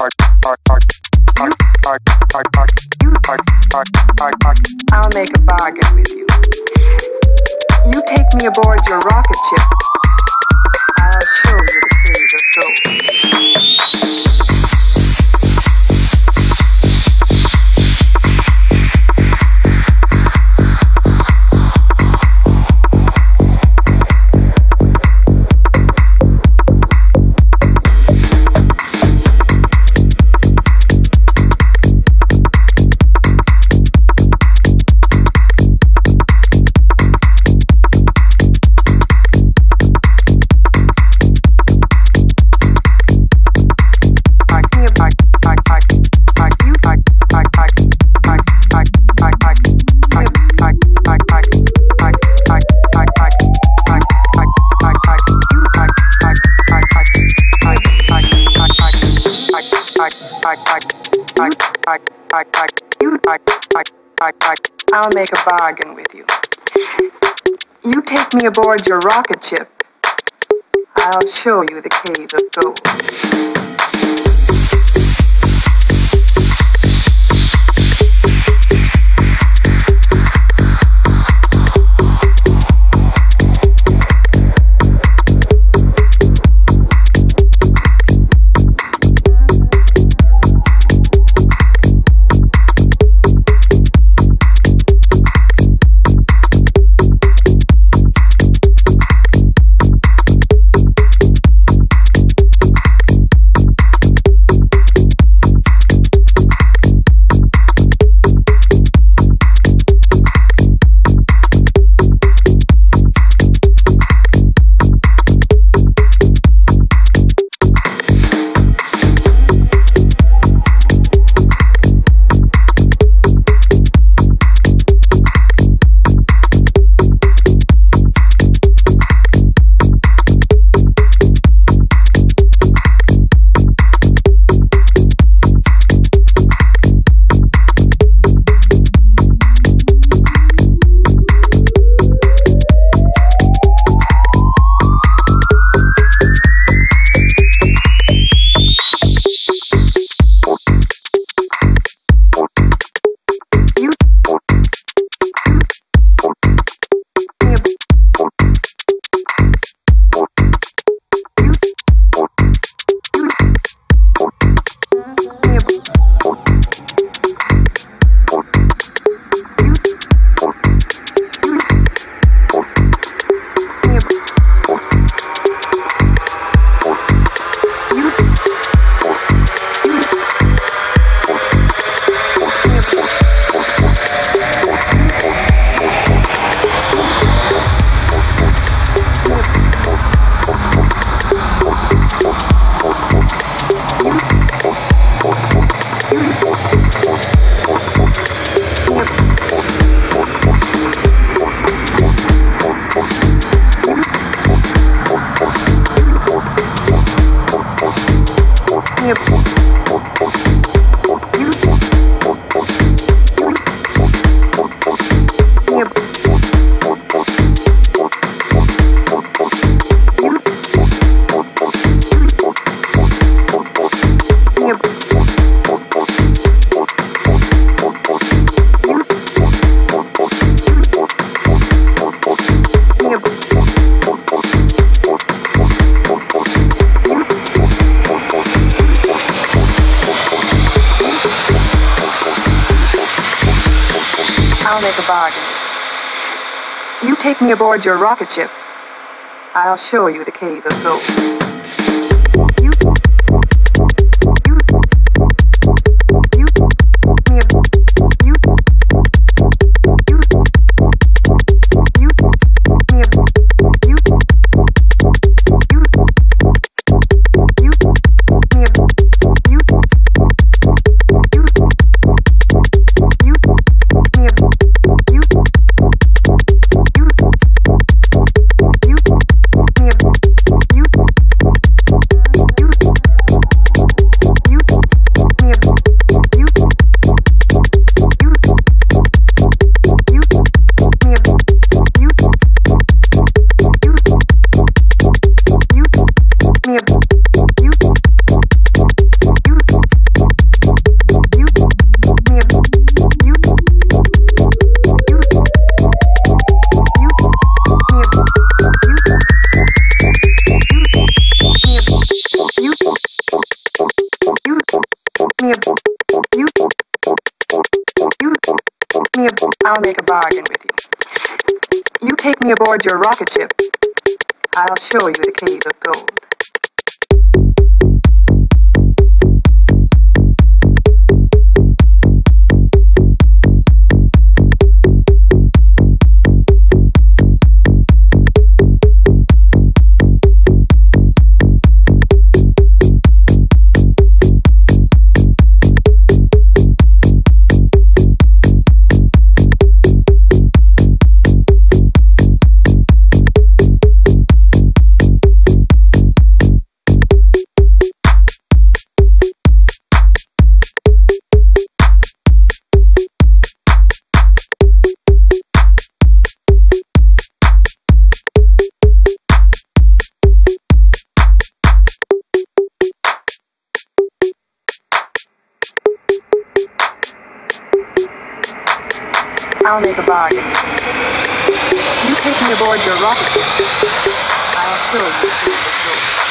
I'll make a bargain with you. You take me aboard your rocket ship. I'll show you the cave of gold. I'll make a bargain with you. You take me aboard your rocket ship. I'll show you the cave of gold. I'll make a bargain. You take me aboard your rocket ship. I'll show you the cave of gold. me aboard. I'll make a bargain with you. You take me aboard your rocket ship. I'll show you the cave of gold. I'll make a bargain. You take me aboard your rocket ship. I'll show you the cave of gold.